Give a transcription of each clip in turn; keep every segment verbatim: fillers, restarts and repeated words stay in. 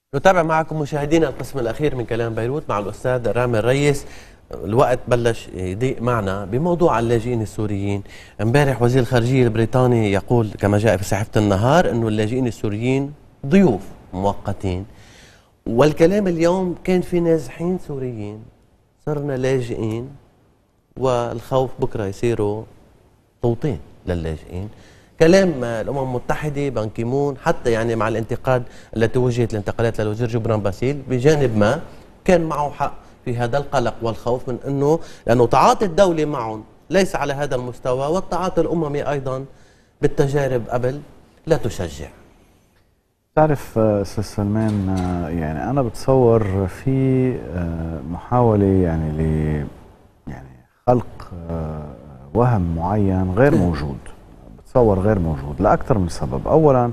نتابع معكم مشاهدينا القسم الأخير من كلام بيروت مع الأستاذ رامي الريس. الوقت بلش يضيق معنا بموضوع اللاجئين السوريين. امبارح وزير الخارجية البريطاني يقول كما جاء في صحيفة النهار أنه اللاجئين السوريين ضيوف مؤقتين، والكلام اليوم كان في نازحين سوريين صرنا لاجئين، والخوف بكرة يصيروا توطين للاجئين. كلام الامم المتحده بان كيمون حتى يعني مع الانتقاد التي وجهت الانتقالات للوزير جبران باسيل بجانب ما كان معه حق في هذا القلق والخوف من انه لانه تعاطي الدوله معهم ليس على هذا المستوى، والتعاطي الاممي ايضا بالتجارب قبل لا تشجع. تعرف استاذ سلمان، يعني انا بتصور في محاوله يعني ل يعني خلق وهم معين غير موجود، بتصور غير موجود لاكثر من سبب. اولا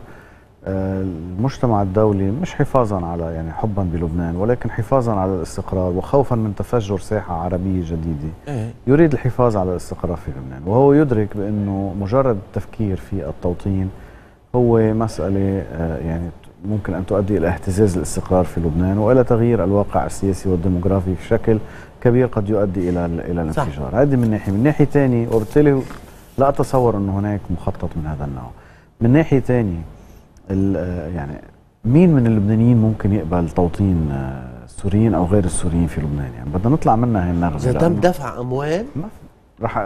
المجتمع الدولي مش حفاظا على يعني حبا بلبنان، ولكن حفاظا على الاستقرار وخوفا من تفجر ساحه عربيه جديده يريد الحفاظ على الاستقرار في لبنان، وهو يدرك بانه مجرد التفكير في التوطين هو مساله يعني ممكن ان تؤدي الى اهتزاز الاستقرار في لبنان والى تغيير الواقع السياسي والديموغرافي بشكل كبير قد يؤدي الى الى الانفجار. هذه من ناحيه، من ناحيه ثانيه وبالتالي لا اتصور انه هناك مخطط من هذا النوع. من ناحيه ثانيه يعني مين من اللبنانيين ممكن يقبل توطين السوريين او غير السوريين في لبنان؟ يعني بدنا نطلع منها هي النغمه. اذا تم دفع اموال رح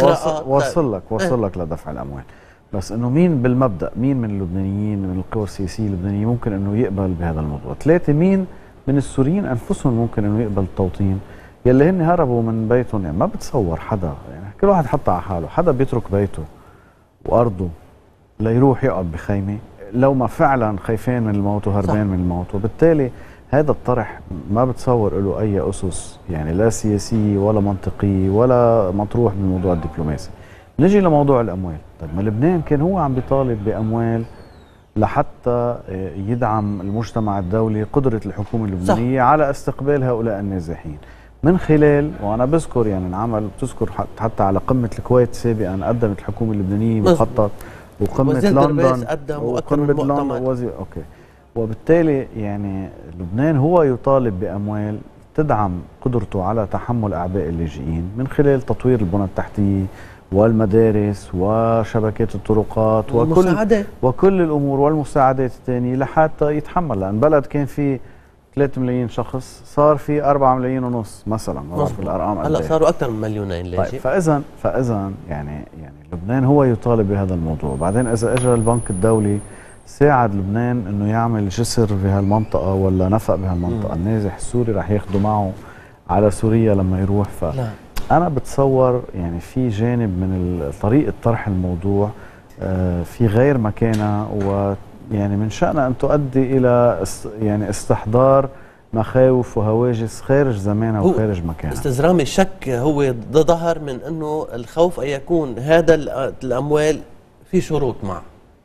اوصل لك اوصل لك لدفع الاموال، بس انه مين بالمبدا، مين من اللبنانيين من القوى السياسيه اللبنانيه ممكن انه يقبل بهذا الموضوع؟ ثلاثه، مين من السوريين انفسهم ممكن انه يقبل التوطين؟ يلي هن هربوا من بيتهم. يعني ما بتصور حدا، يعني كل واحد حط على حاله، حدا بيترك بيته وارضه ليروح يقعد بخيمه لو ما فعلا خايفين من الموت وهربان من الموت. وبالتالي هذا الطرح ما بتصور له اي اسس يعني لا سياسيه ولا منطقيه ولا مطروح بالموضوع الدبلوماسي. نجي لموضوع الاموال. طيب ما لبنان كان هو عم بيطالب باموال لحتى يدعم المجتمع الدولي قدره الحكومه اللبنانيه صح. على استقبال هؤلاء النازحين من خلال، وانا بذكر يعني انعمل بتذكر حتى على قمه الكويت سابقا قدمت الحكومه اللبنانيه مخطط، وقمه لندن قدم وقمه لندن وزير اوكي. وبالتالي يعني لبنان هو يطالب باموال تدعم قدرته على تحمل اعباء اللاجئين من خلال تطوير البنى التحتيه والمدارس وشبكات الطرقات وكل وكل الامور والمساعدات الثانيه لحتى يتحمل، لان بلد كان فيه ثلاثة ملايين شخص صار في أربعة ملايين ونص مثلا، ما بعرف الارقام هلا صاروا اكثر من مليونين لاجئ. طيب فاذا فاذا يعني يعني لبنان هو يطالب بهذا الموضوع. بعدين اذا اجى البنك الدولي ساعد لبنان انه يعمل جسر بهالمنطقه ولا نفق بهالمنطقه، النازح السوري رح ياخذه معه على سوريا لما يروح. ف لا. انا بتصور يعني في جانب من طريقه طرح الموضوع في غير مكانه، ويعني من شأنها ان تؤدي الى يعني استحضار مخاوف وهواجس خارج زمانها وخارج مكانها. استاذ رامي، الشك هو ظهر من انه الخوف ان يكون هذا الاموال في شروط معه،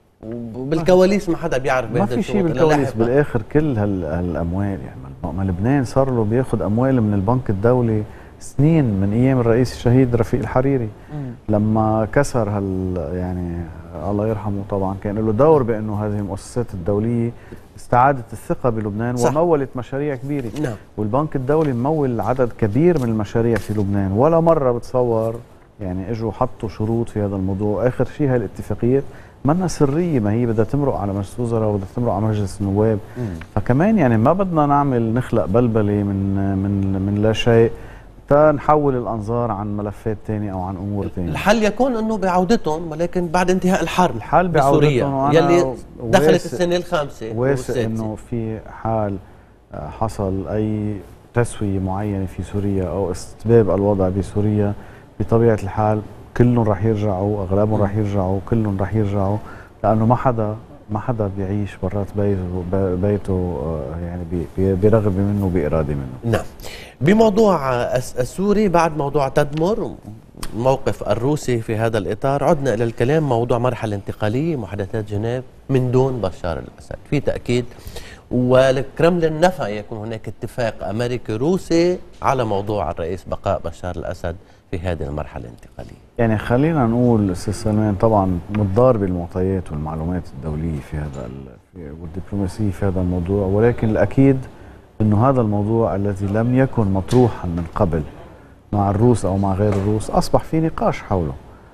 وبالكواليس ما حدا بيعرف ما في شيء بالكواليس. بالاخر كل هالاموال يعني ما لبنان صار له بياخذ اموال من البنك الدولي سنين من ايام الرئيس الشهيد رفيق الحريري. مم. لما كسر هال يعني الله يرحمه طبعا كان له دور بانه هذه المؤسسات الدوليه استعادت الثقه بلبنان صح. ومولت مشاريع كبيره. نعم. والبنك الدولي ممول عدد كبير من المشاريع في لبنان، ولا مره بتصور يعني اجوا حطوا شروط في هذا الموضوع. اخر شيء هالاتفاقيات منا سريه، ما هي بدها تمرق على مجلس الوزراء وبدها تمرق على مجلس النواب. مم. فكمان يعني ما بدنا نعمل نخلق بلبله من من من لا شيء تنحول الانظار عن ملفات ثانيه او عن امور ثانيه. الحل يكون انه بعودتهم، ولكن بعد انتهاء الحرب الحل بعودتهم يلي دخلت السنه الخامسه. واسع انه في حال حصل اي تسويه معينه في سوريا او استتباب الوضع بسوريا بطبيعه الحال كلهم رح يرجعوا، اغلبهم رح يرجعوا، كلهم رح يرجعوا، لانه ما حدا ما حدا بيعيش برات بيته بيته يعني برغبه منه وباراده منه. نعم. بموضوع السوري بعد موضوع تدمر الموقف الروسي في هذا الاطار، عدنا الى الكلام موضوع مرحله انتقاليه محادثات جنيف من دون بشار الاسد. في تاكيد والكرملين نفى يكون هناك اتفاق امريكي روسي على موضوع الرئيس بقاء بشار الاسد في هذه المرحلة الانتقالية؟ يعني خلينا نقول أستاذ سلمان، طبعا متضارب المعطيات والمعلومات الدولية في هذا والدبلوماسية في هذا الموضوع، ولكن الأكيد أنه هذا الموضوع الذي لم يكن مطروحا من قبل مع الروس أو مع غير الروس أصبح في نقاش حوله.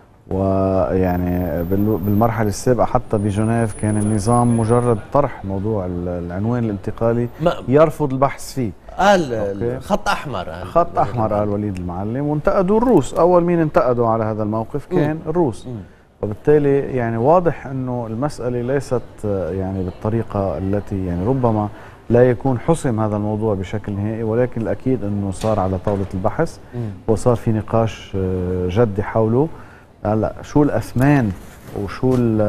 ويعني بالمرحلة السابقة حتى بجنيف كان النظام مجرد طرح موضوع العنوان الانتقالي يرفض البحث فيه. قال أوكي. خط أحمر قال خط أحمر قال وليد المعلم، وانتقدوا الروس. أول مين انتقدوا على هذا الموقف كان م. الروس. م. وبالتالي يعني واضح أنه المسألة ليست يعني بالطريقة التي يعني ربما لا يكون حسم هذا الموضوع بشكل نهائي، ولكن الأكيد أنه صار على طاولة البحث م. وصار في نقاش جدي حوله. هلا شو الأثمان وشو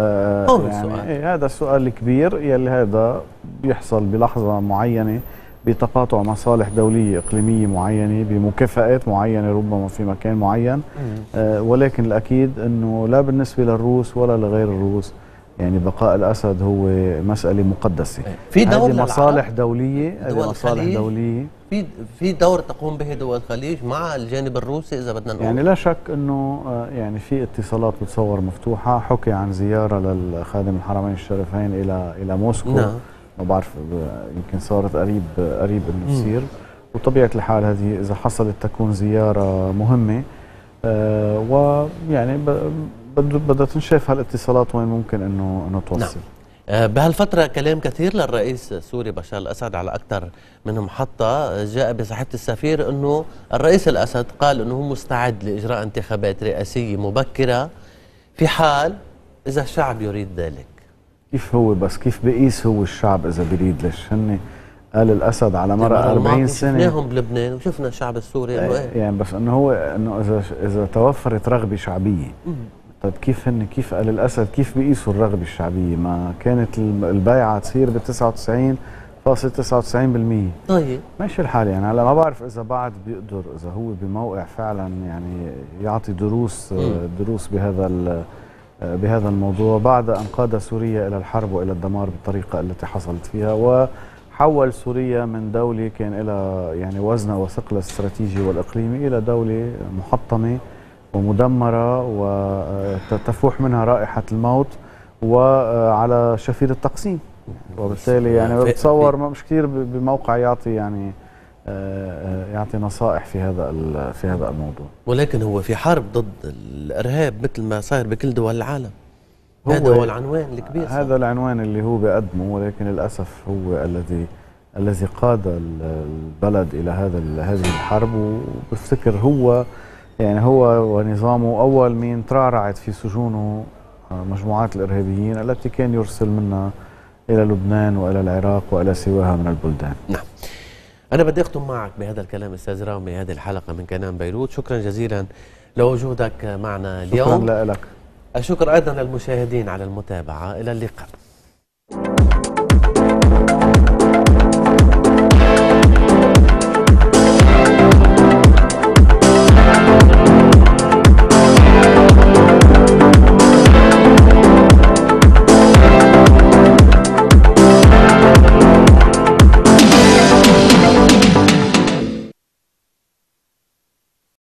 يعني إيه هذا السؤال الكبير يلي هذا بيحصل بلحظة معينة بتقاطع مصالح دولية إقليمية معينة بمكافآت معينة ربما في مكان معين. آه ولكن الأكيد أنه لا بالنسبة للروس ولا لغير الروس يعني بقاء الأسد هو مسألة مقدسة. في دور مصالح دولية، دول مصالح دولية في في دور تقوم به دول الخليج مع الجانب الروسي إذا بدنا نقول. يعني لا شك أنه يعني في اتصالات بتصور مفتوحة. حكي عن زيارة للخادم الحرمين الشريفين إلى إلى موسكو. نعم. ما بعرف يمكن صارت قريب قريب انه تصير، وطبيعه الحال هذه اذا حصلت تكون زياره مهمه. آه ويعني بدها تنشاف هالاتصالات وين ممكن انه انه توصل. نعم. آه بهالفتره كلام كثير للرئيس السوري بشار الاسد على اكثر من محطه. جاء بصحيفه السفير انه الرئيس الاسد قال انه هو مستعد لاجراء انتخابات رئاسيه مبكره في حال اذا الشعب يريد ذلك. كيف هو بس كيف بقيس هو الشعب اذا بيريد؟ ليش هن قال الاسد على مر أربعين سنه شفناهم بلبنان وشفنا الشعب السوري انه ايه يعني بس انه هو انه اذا اذا توفرت رغبه شعبيه. طيب كيف هن كيف قال الاسد كيف بيقيسوا الرغبه الشعبيه؟ ما كانت البيعه تصير ب تسعة وتسعين فاصلة تسعة وتسعين بالمئة. طيب ماشي الحال. يعني هلا ما بعرف اذا بعد بيقدر اذا هو بموقع فعلا يعني يعطي دروس م. دروس بهذا بهذا الموضوع بعد أن قاد سوريا إلى الحرب وإلى الدمار بالطريقة التي حصلت فيها، وحول سوريا من دولة كان إلى يعني وزنها وثقلها الاستراتيجي والإقليمي إلى دولة محطمة ومدمرة وتفوح منها رائحة الموت وعلى شفير التقسيم. وبالتالي يعني بتصور مش كثير بموقع يعطي يعني يعطي نصائح في هذا في هذا الموضوع. ولكن هو في حرب ضد الارهاب مثل ما صاير بكل دول العالم. هذا هو العنوان الكبير. هذا صار. العنوان اللي هو بيقدمه، ولكن للاسف هو الذي الذي قاد البلد الى هذا هذه الحرب. وبفتكر هو يعني هو ونظامه اول مين ترعرعت في سجونه مجموعات الارهابيين التي كان يرسل منها الى لبنان والى العراق والى سواها من البلدان. نعم. أنا بدي أختم معك بهذا الكلام أستاذ رامي هذه الحلقة من كلام بيروت. شكرا جزيلا لوجودك معنا اليوم. شكرا لك. الشكر أيضا للمشاهدين على المتابعة. إلى اللقاء.